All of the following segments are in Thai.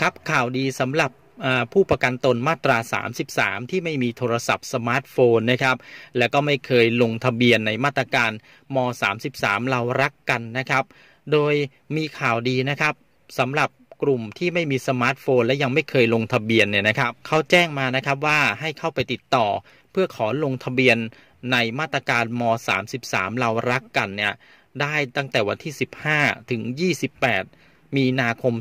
ครับข่าวดีสำหรับผู้ประกันตนมาตรา33ที่ไม่มีโทรศัพท์สมาร์ทโฟนนะครับและก็ไม่เคยลงทะเบียนในมาตรการม33เรารักกันนะครับโดยมีข่าวดีนะครับสำหรับกลุ่มที่ไม่มีสมาร์ทโฟนและยังไม่เคยลงทะเบียนเนี่ยนะครับเขาแจ้งมานะครับว่าให้เข้าไปติดต่อเพื่อขอลงทะเบียนในมาตรการม33เรารักกันเนี่ยได้ตั้งแต่วันที่15ถึง28มีนาคม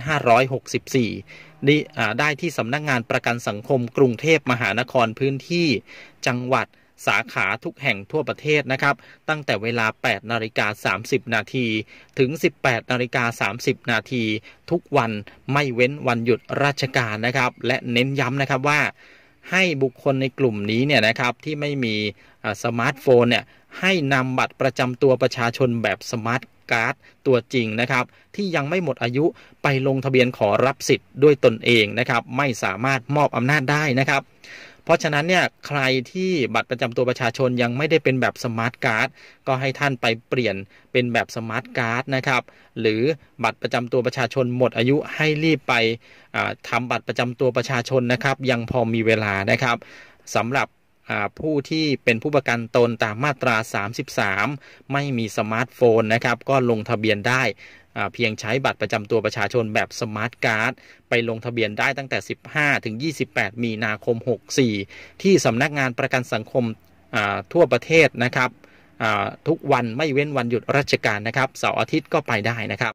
2564ได้ที่สำนักงานประกันสังคมกรุงเทพมหานครพื้นที่จังหวัดสาขาทุกแห่งทั่วประเทศนะครับตั้งแต่เวลา 8:30 นาทีถึง 18:30 นาทีทุกวันไม่เว้นวันหยุดราชการนะครับและเน้นย้ำนะครับว่าให้บุคคลในกลุ่มนี้เนี่ยนะครับที่ไม่มีสมาร์ทโฟนเนี่ยให้นำบัตรประจำตัวประชาชนแบบสมาร์ทการ์ดตัวจริงนะครับที่ยังไม่หมดอายุไปลงทะเบียนขอรับสิทธิ์ด้วยตนเองนะครับไม่สามารถมอบอำนาจได้นะครับเพราะฉะนั้นเนี่ยใครที่บัตรประจำตัวประชาชนยังไม่ได้เป็นแบบสมาร์ทการ์ดก็ให้ท่านไปเปลี่ยนเป็นแบบสมาร์ทการ์ดนะครับหรือบัตรประจำตัวประชาชนหมดอายุให้รีบไปทำบัตรประจำตัวประชาชนนะครับยังพอมีเวลานะครับสำหรับผู้ที่เป็นผู้ประกันตนตามมาตรา33ไม่มีสมาร์ทโฟนนะครับก็ลงทะเบียนได้เพียงใช้บัตรประจำตัวประชาชนแบบสมาร์ทการ์ดไปลงทะเบียนได้ตั้งแต่15ถึง28มีนาคม64ที่สำนักงานประกันสังคมทั่วประเทศนะครับทุกวันไม่เว้นวันหยุดราชการนะครับเสาร์อาทิตย์ก็ไปได้นะครับ